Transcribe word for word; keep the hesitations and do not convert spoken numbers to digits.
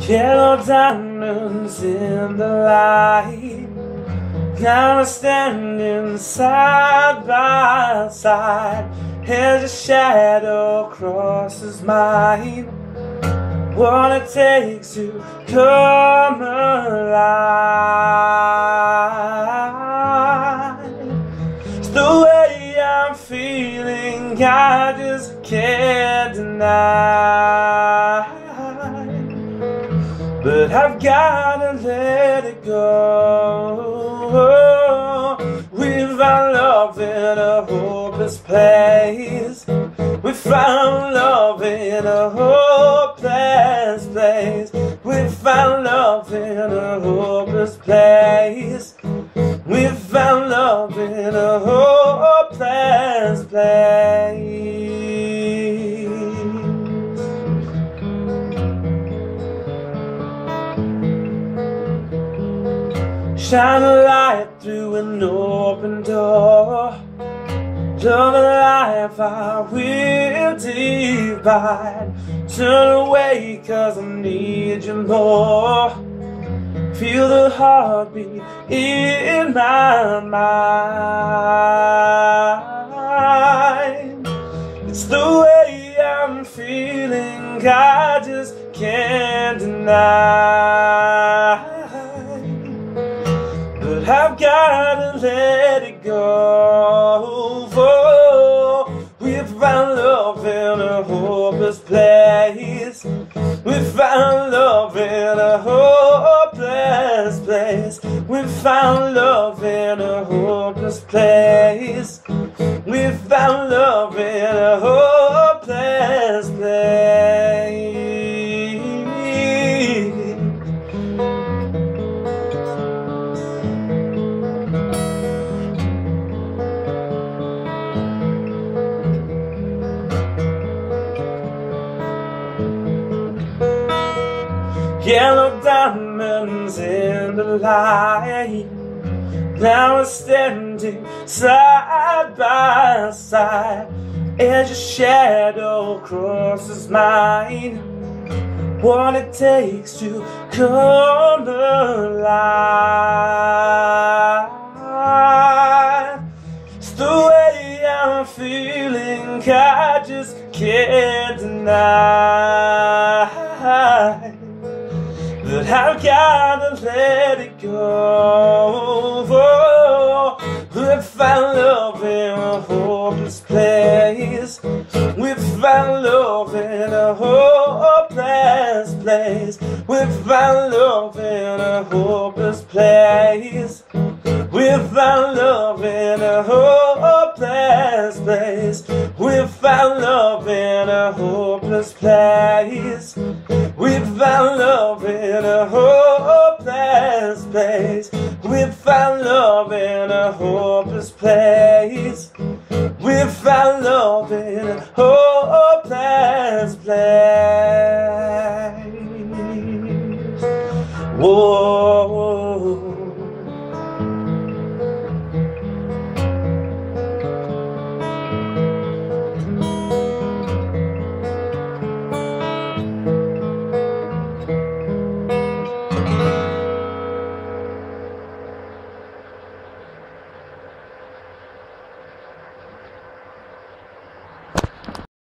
Yellow diamonds in the light. Now we're standing side by side as a shadow crosses mine. What it takes to come alive. It's the way I'm feeling, I just can't deny. But I've gotta let it go. We found love in a hopeless place. We found love in a hopeless place. We found love in a hopeless place. We found love in a hopeless place. Shine a light through an open door. Love and life I will divide. Turn away cause I need you more. Feel the heartbeat in my mind. It's the way I'm feeling, I just can't deny. But I've gotta let it go. For we found love in a hopeless place. We found love in a hopeless place. We found love in a hopeless place. We found love in a hopeless place. Yellow diamonds in the light. Now we're standing side by side as your shadow crosses mine. What it takes to come alive. It's the way I'm feeling, I just can't deny. But I've gotta let it go. For we found love in a hopeless place. We found love in a hopeless place. We found love in a hopeless place. We found love in a hopeless place. We found love in a hopeless place. We found love in a hopeless place. We found love in a hopeless place. We found love in a hopeless place.